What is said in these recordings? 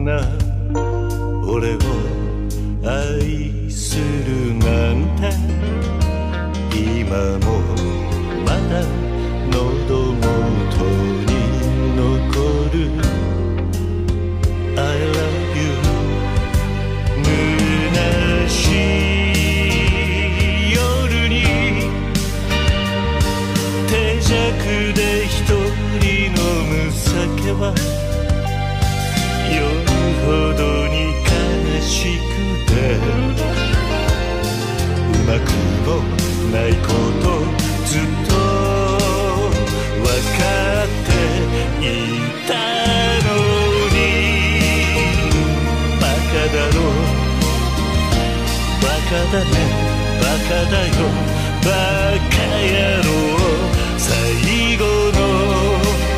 な俺を愛するなんて今もまだ喉元に残る I love you 虚しい夜に手酌で一人飲む酒は夜ほどに悲しくてうまくもないことずっと分かっていたのにバカだろバカだねバカだよバカ野郎最後の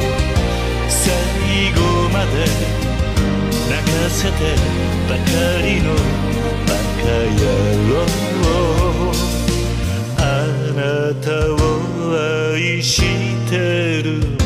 最後まで泣かせてばかりのバカ野郎あなたを愛してる